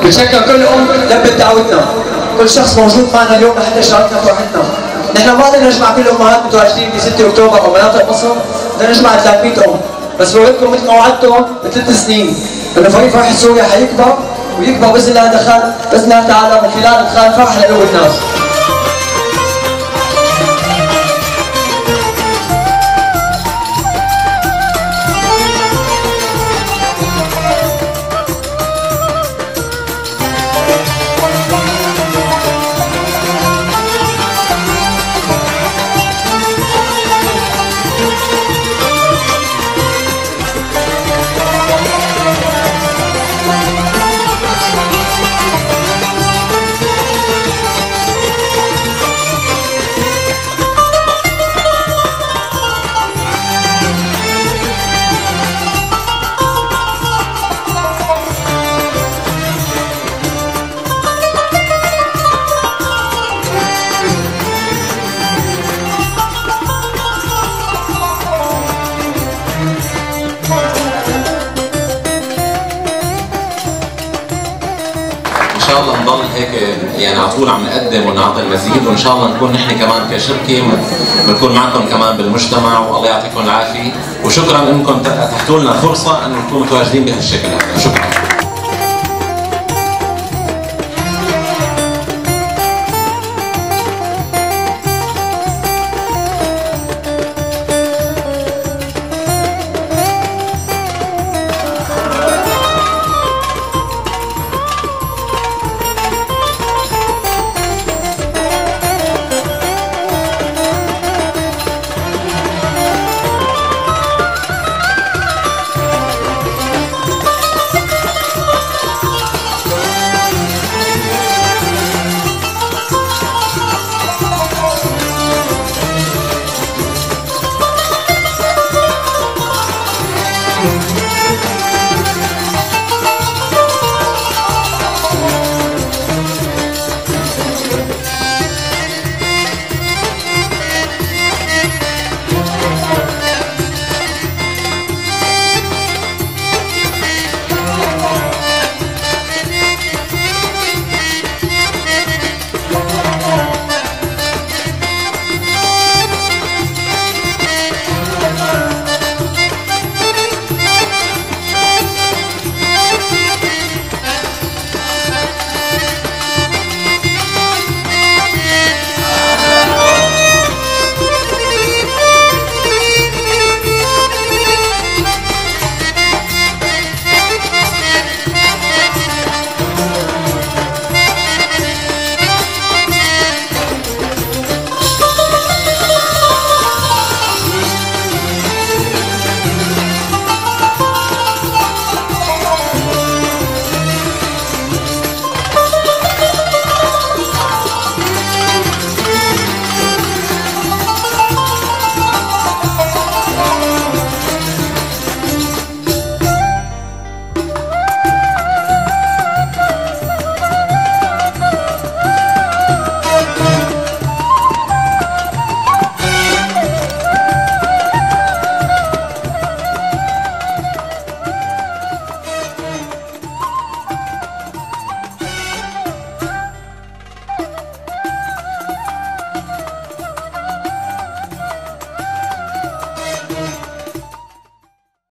بتشكر كل ام لبت دعوتنا، كل شخص موجود معنا اليوم لحتى يشاركنا فرحتنا. نحن ما بدنا نجمع كل الامهات متواجدين ب 6 اكتوبر او مناطق مصر، بدنا نجمع 300 ام، بس بوعدكم مثل ما وعدتم ب3 سنين انه فريق فرحة سوريا حيكبر ويكبر باذن الله دخل باذن الله تعالى من خلال ادخال فرح لقلوب الناس. ان شاء الله نضل هيك يعني على طول عم نقدم ونعطي المزيد، وان شاء الله نكون نحن كمان كشركه بنكون معكم كمان بالمجتمع، والله يعطيكم العافيه، وشكرا انكم اتحتوا لنا فرصه انه نكون متواجدين بهالشكل هذا، شكرا.